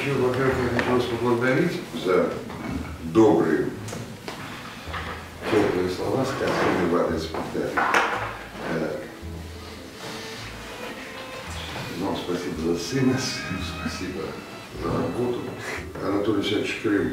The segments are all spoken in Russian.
еще, во-первых, я хочу вас поблагодарить за добрые, теплые слова, сказанные в адрес спектакля. Вам спасибо за сына, спасибо за работу. Анатолий Александрович Крым,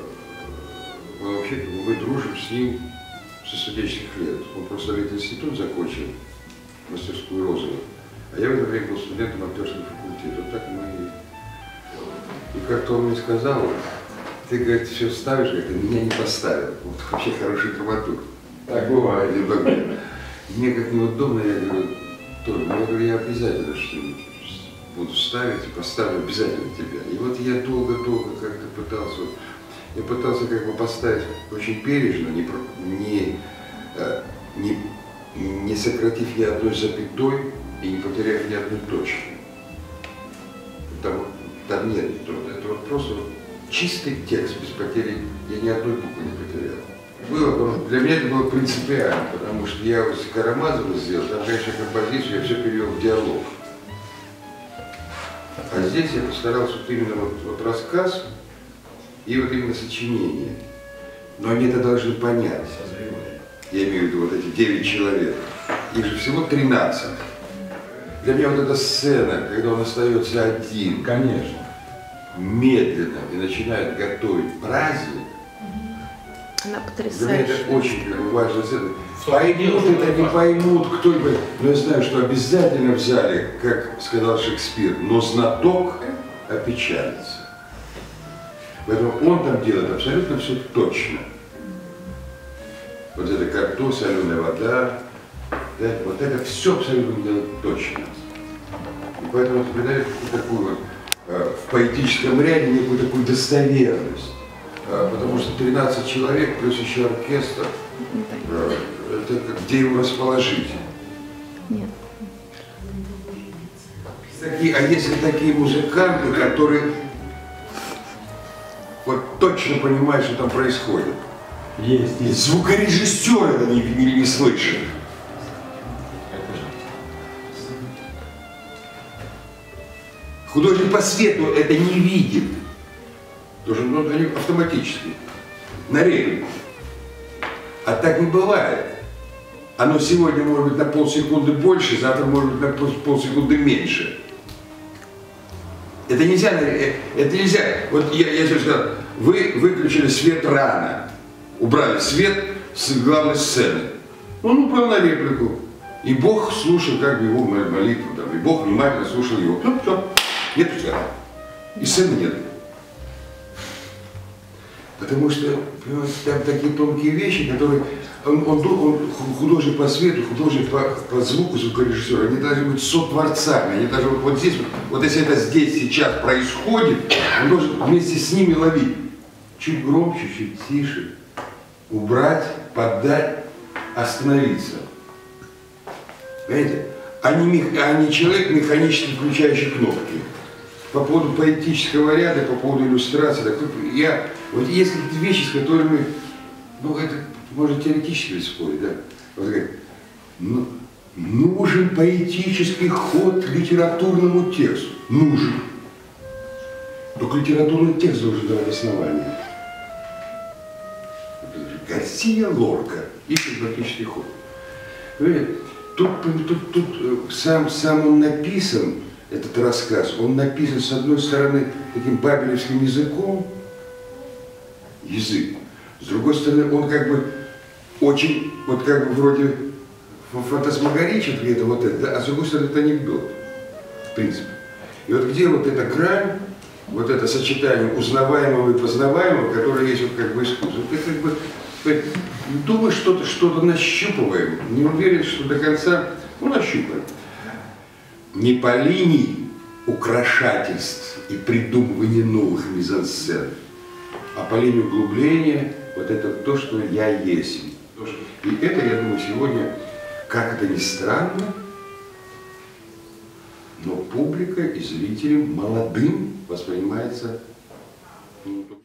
мы дружим с ним со студенческих лет. Он просто институт закончил, мастерскую Розову. А я в это время был студентом актерского факультета. Вот так мы и как-то он мне сказал, ты, говорит, все ставишь, говорит, ты меня не поставил. Вот вообще хороший драматург. Так бывает. Мне как неудобно, я говорю, Толя, ну, я говорю, я обязательно что-нибудь буду ставить и поставлю обязательно тебя. И вот я долго-долго как-то пытался как бы поставить очень бережно, не сократив ни одной запятой и не потеряв ни одной точки. Там нет, это вот просто чистый текст без потери, я ни одной буквы не потерял. Для меня это было принципиально, потому что я вот Карамазова сделал, там, конечно, композицию я все перевел в диалог. А здесь я постарался вот именно вот рассказ и вот именно сочинение. Но они это должны понять. Я имею в виду вот эти 9 человек. Их же всего 13. Для меня вот эта сцена, когда он остается один, конечно, медленно и начинает готовить праздник, она потрясающая. Для меня это очень важная сцена. Поймут это, не поймут, кто-нибудь, но я знаю, что обязательно в зале, как сказал Шекспир, но знаток опечалится. Поэтому он там делает абсолютно все точно. Вот это карту, соленая вода, да, вот это все абсолютно делает точно. И поэтому это придает такую вот, в поэтическом ряде некую такую достоверность. Потому что 13 человек плюс еще оркестр, это где его расположить? Нет. А если такие музыканты, которые вот точно понимают, что там происходит? Есть. Звукорежиссер это не слышит. Художник по свету это не видит. Потому что они автоматически, на реплику. А так не бывает. Оно сегодня может быть на полсекунды больше, завтра может быть на полсекунды меньше. Это нельзя, это нельзя. Вот я сейчас сказал, вы выключили свет рано, убрали свет с главной сцены. Он упал на реплику. И Бог слушал как бы его молитву, там, и Бог внимательно слушал его. Все, нет света. И сцены нет. Потому что, понимаете, там такие тонкие вещи, которые он художник по свету, художник по звуку, звукорежиссер, они должны быть сотворцами, они должны вот здесь, вот если это здесь сейчас происходит, он должен вместе с ними ловить. Чуть громче, чуть тише, убрать, поддать, остановиться. Понимаете? А не человек, механически включающий кнопки. По поводу поэтического ряда, по поводу иллюстрации, вот есть какие-то вещи, с которыми, ну, это можно теоретически спорить, да. Вот говорит, ну, нужен поэтический ход литературному тексту. Нужен. Только литературный текст должен давать основания. Гарсия Лорка ищет поэтический ход. Понимаете? Тут сам он написан, этот рассказ, он написан, с одной стороны, таким бабелевским языком, с другой стороны, он как бы очень, вот как бы вроде фантасмагоричен где-то вот это, да? А с другой стороны, это анекдот, в принципе. И вот где вот эта грань, вот это сочетание узнаваемого и познаваемого, которое есть вот как бы искусство, это как бы, думаю, что-то нащупываем, не уверен, что до конца, ну, нащупаем. Не по линии украшательств и придумывания новых мизансцен, а по линии углубления, вот это то, что я есть. И это, я думаю, сегодня, как это ни странно, но публика и зрителям молодым воспринимается